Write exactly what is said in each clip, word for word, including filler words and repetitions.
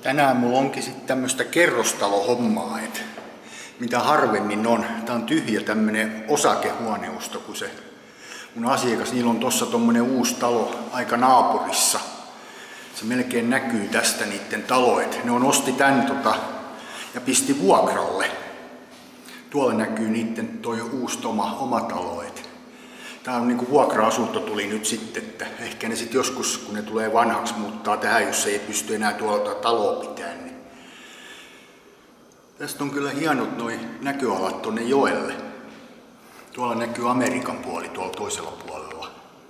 Tänään mulla onkin sitten tämmöstä kerrostalohommaa, et mitä harvemmin on. Tää on tyhjä tämmönen osakehuoneusto, kun se mun asiakas, niillä on tossa tommonen uusi talo aika naapurissa. Se melkein näkyy tästä niitten taloet. Ne on osti tän tota ja pisti vuokralle. Tuolla näkyy niitten toi uusi oma, oma talo. Et tää on niinku vuokra-asunto tuli nyt sitten, että ehkä ne sit joskus, kun ne tulee vanhaksi, muuttaa tähän, jos ei pysty enää tuolta taloa pitämään. Niin. Tästä on kyllä hienot noi näköalat tonne joelle. Tuolla näkyy Amerikan puoli tuolla toisella puolella.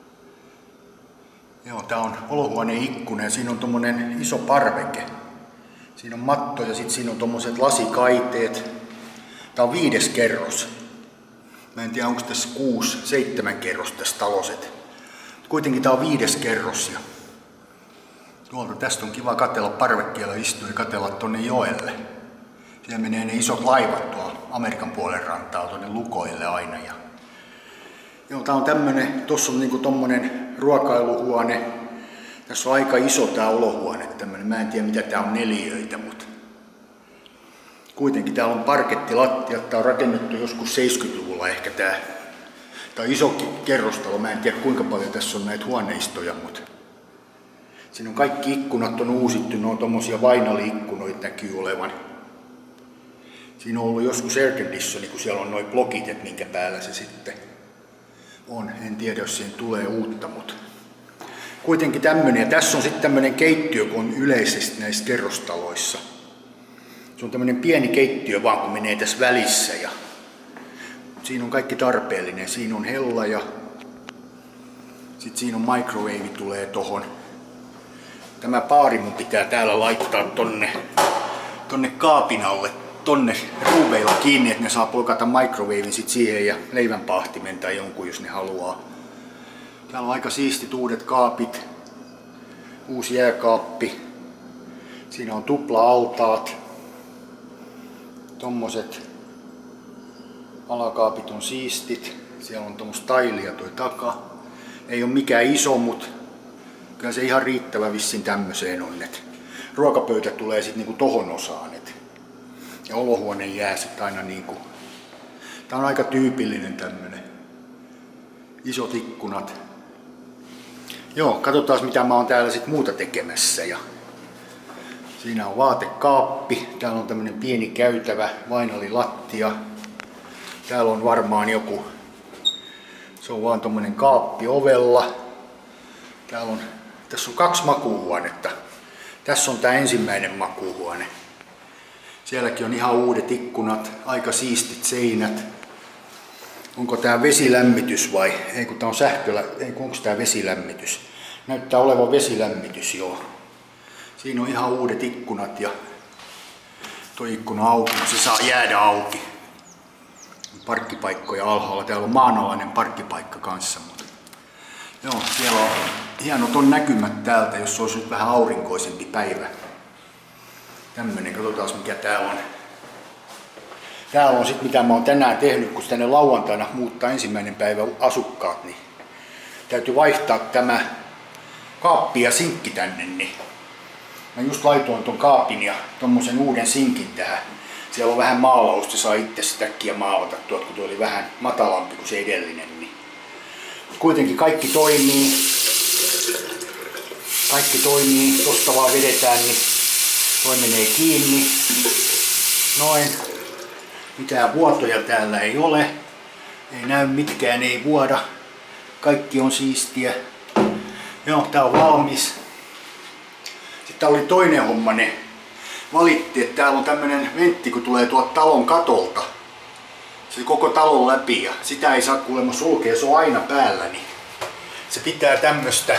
Joo, tää on olohuoneen ikkuna ja siinä on tommonen iso parveke. Siinä on matto ja sit siinä on tommoset lasikaiteet. Tää on viides kerros. Mä en tiedä onko tässä kuusi, seitsemän kerros tässä taloset. Kuitenkin tää on viides kerros ja tuolta tästä on kiva katsella parvekkeella istua ja katsella tonne joelle. Siellä menee ne isot laivat tuolla Amerikan puolen rantaa tuonne lukoille aina. Ja joo, tää on tämmönen, tossa on niinku tommonen ruokailuhuone. Tässä on aika iso tää olohuone tämmönen. Mä en tiedä mitä tää on neliöitä, mutta kuitenkin täällä on parkettilattiat. Tää on rakennettu joskus seitsemänkymmentäluvulla ehkä tää. Tää on iso kerrostalo. Mä en tiedä kuinka paljon tässä on näitä huoneistoja, mutta siinä on kaikki ikkunat on uusittu. Ne on tommosia vainali-ikkunoita näkyy olevan. Siinä on ollut joskus airconditioni, kun siellä on noi blokit, että minkä päällä se sitten on. En tiedä, jos siihen tulee uutta, mutta kuitenkin tämmönen. Ja tässä on sitten tämmönen keittiö, kun on yleisesti näissä kerrostaloissa. Se on tämmönen pieni keittiö vaan, kun menee tässä välissä. Ja siinä on kaikki tarpeellinen. Siinä on hella ja sitten siinä on microwave tulee tohon. Tämä paari mun pitää täällä laittaa tonne, tonne kaapin alle. Tonne ruuveilla kiinni, että ne saa poikata microwavein sit siihen ja leivänpahtimen tai jonkun, jos ne haluaa. Täällä on aika siistit uudet kaapit. Uusi jääkaappi. Siinä on tupla-altaat. Tommoset alakaapit on siistit. Siellä on tommoista tailia toi taka. Ei ole mikään iso, mutta kyllä se ihan riittävä vissiin tämmöiseen on. Et ruokapöytä tulee sit niinku tohon osaan. Et ja olohuone jää sitten aina niinku. Tää on aika tyypillinen tämmönen. Isot ikkunat. Joo, katsotaan mitä mä oon täällä sit muuta tekemässä. Ja siinä on vaatekaappi. Täällä on tämmönen pieni käytävä, vainalilattia. Täällä on varmaan joku. Se on vaan tommonen kaappi ovella. Täällä on, tässä on kaksi makuuhuonetta. Tässä on tää ensimmäinen makuuhuone. Sielläkin on ihan uudet ikkunat, aika siistit seinät. Onko tää vesilämmitys vai? Ei kun tää on sähkölä, ei kun onko tää vesilämmitys? Näyttää olevan vesilämmitys, joo. Siinä on ihan uudet ikkunat ja toi ikkuna auki, se saa jäädä auki. Parkkipaikkoja alhaalla, täällä on maanalainen parkkipaikka kanssa. Mutta joo, siellä on hienot on näkymät täältä, jos olisi nyt vähän aurinkoisempi päivä. Tämmönen, katsotaan mikä täällä on. Täällä on sit mitä mä oon tänään tehnyt, kun tänne lauantaina muuttaa ensimmäinen päivä asukkaat, niin täytyy vaihtaa tämä kaappi ja sinkki tänne. Niin mä just laitoin ton kaapin ja tommosen uuden sinkin tähän. Siellä on vähän maalausta, saa itse sitäkin maalata tuot, kun tuo oli vähän matalampi kuin se edellinen. Niin. Kuitenkin kaikki toimii. Kaikki toimii, tosta vaan vedetään, niin toi menee kiinni. Noin. Mitään vuotoja täällä ei ole. Ei näy mitkään, ei vuoda. Kaikki on siistiä. Joo, tää on valmis. Sitten oli toinen homma, ne valitti, että täällä on tämmönen ventti, kun tulee tuolta talon katolta. Se koko talon läpi ja sitä ei saa kuulemma sulkea, se on aina päällä. Niin se pitää tämmöstä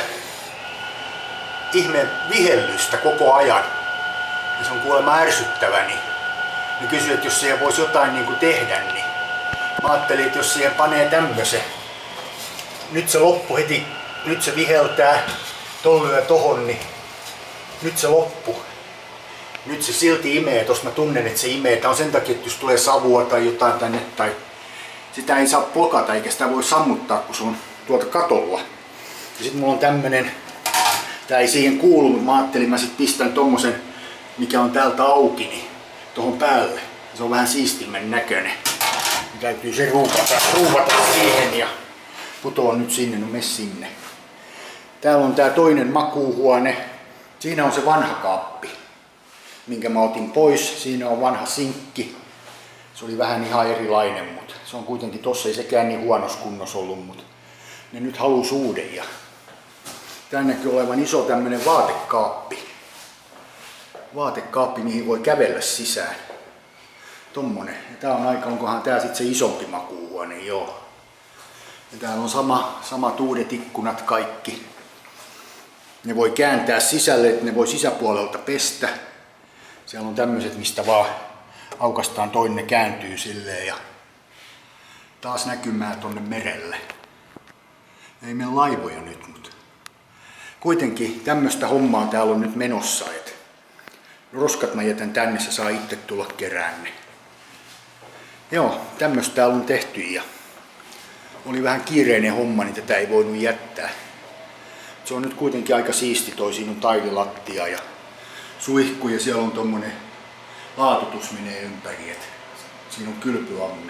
ihme vihellystä koko ajan. Ja se on kuulemma ärsyttävä, niin ne kysyy, että jos siihen voisi jotain niin kuin tehdä, niin mä ajattelin, että jos siihen panee tämmösen, nyt se loppu heti, nyt se viheltää, ton lyö tohon, niin nyt se loppu. Nyt se silti imee, tossa mä tunnen, että se imee. Tää on sen takia, että jos tulee savua tai jotain tänne, tai sitä ei saa blokata eikä sitä voi sammuttaa, kun se on tuolta katolla. Ja sit mulla on tämmönen, tää ei siihen kuulu, mutta mä ajattelin, mä sit pistän tommosen mikä on täältä auki, niin tuohon päälle. Se on vähän siistimän näköinen. Niin täytyy se ruuvata, ruuvata siihen ja putoa nyt sinne, no mene sinne. Täällä on tää toinen makuuhuone. Siinä on se vanha kaappi, minkä mä otin pois. Siinä on vanha sinkki. Se oli vähän ihan erilainen, mutta se on kuitenkin tossa, ei sekään niin huonossa kunnossa ollut, mutta ne nyt halus uuden. Ja tän näkyy olevan iso tämmönen vaatekaappi. Vaatekaappi, mihin voi kävellä sisään. Tommonen. Ja tää on aika, onkohan tää sit se isompi makuuhuone, joo. Ja täällä on sama, samat uudet ikkunat kaikki. Ne voi kääntää sisälle, että ne voi sisäpuolelta pestä. Siellä on tämmöiset, mistä vaan aukastaan toinen, ne kääntyy silleen ja taas näkymää tonne merelle. Ei mene laivoja nyt, mutta kuitenkin tämmöistä hommaa täällä on nyt menossa. Et roskat mä jätän tänne, se saa itse tulla kerään ne. Joo, tämmöistä täällä on tehty ja oli vähän kiireinen homma, niin tätä ei voinut jättää. Se on nyt kuitenkin aika siisti toi, siinä on taililattia ja suihku ja siellä on tommonen laatutus menee ympäri, et siinä on kylpyamme.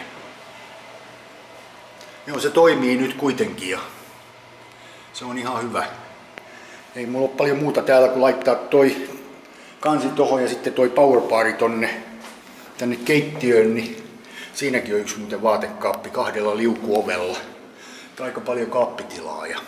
Joo, se toimii nyt kuitenkin ja se on ihan hyvä. Ei mulla ole paljon muuta täällä kun laittaa toi kansi tohon ja sitten toi powerbari tonne tänne keittiöön, niin siinäkin on yksi muuten vaatekaappi kahdella liukuovella. Aika paljon kaappitilaa ja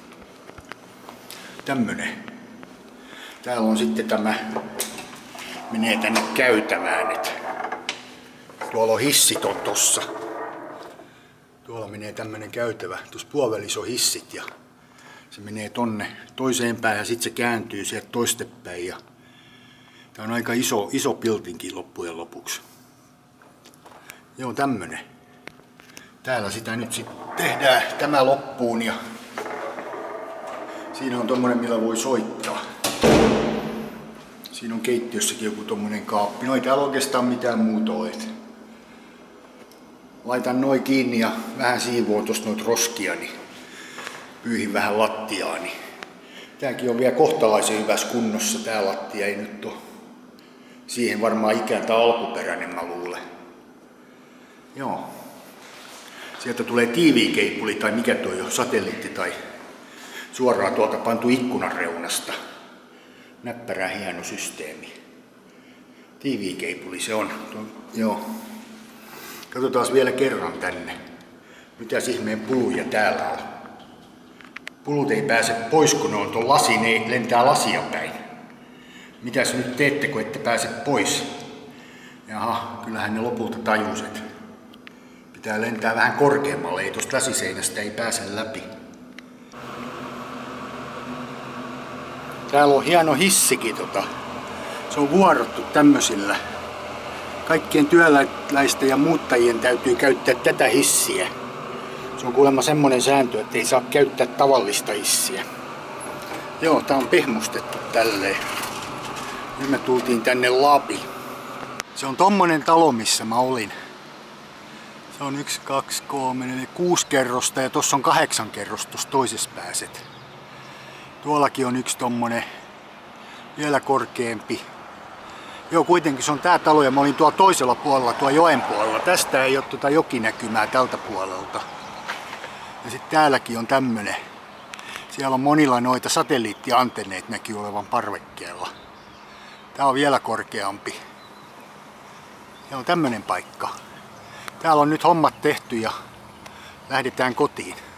tämmönen. Täällä on sitten tämä, menee tänne käytävään, että tuolla on hissit on tossa. Tuolla menee tämmönen käytävä, tuossa puolivälissä on hissit ja se menee tonne toiseen päin ja sitten se kääntyy sieltä toistepäin. Ja tää on aika iso, iso piltinkin loppujen lopuksi. Joo, tämmönen. Täällä sitä nyt sitten tehdään tämä loppuun ja siinä on tommonen, millä voi soittaa. Siinä on keittiössäkin joku tommonen kaappi. No ei täällä oikeastaan mitään muuta ole. Laitan noin kiinni ja vähän siivoon tosta noita roskia, niin pyyhin vähän lattiaa. Niin tääkin on vielä kohtalaisen hyvässä kunnossa. Tää lattia ei nyt ole siihen varmaan ikään tai alkuperäinen, mä luulen. Joo. Sieltä tulee tiiviikeipuli tai mikä toi on, satelliitti tai suoraan tuolta pantu ikkunan reunasta. Näppärä hieno systeemi. Tiiviikeipuli se on. Tuo, joo. Katsotaan vielä kerran tänne. Mitäs ihmeen puluja täällä on. Pulut ei pääse pois, kun ne on tuon lasi, ne lentää lasia päin. Mitäs nyt teette, kun ette pääse pois? Jaha, kyllähän ne lopulta tajuset. Pitää lentää vähän korkeammalle, ei tosta lasiseinästä ei pääse läpi. Täällä on hieno hissikin, tota. Se on vuorottu tämmösillä. Kaikkien työläisten ja muuttajien täytyy käyttää tätä hissiä. Se on kuulemma semmonen sääntö, että ei saa käyttää tavallista hissiä. Joo, tää on pehmustettu tälleen. Nyt me tultiin tänne Lapi. Se on tommonen talo, missä mä olin. Se on yksi, kaksi, kolme, neljä, kuusi kerrosta ja tossa on kahdeksan kerrosta tossa toisessa pääset. Tuollakin on yksi tommonen vielä korkeampi. Joo, kuitenkin se on tää talo ja mä olin tuolla toisella puolella, tuolla joen puolella. Tästä ei oo tuota jokinäkymää tältä puolelta. Ja sitten täälläkin on tämmönen. Siellä on monilla noita satelliittiantenneet näkyy olevan parvekkeella. Tää on vielä korkeampi. Ja on tämmönen paikka. Täällä on nyt hommat tehty ja lähdetään kotiin.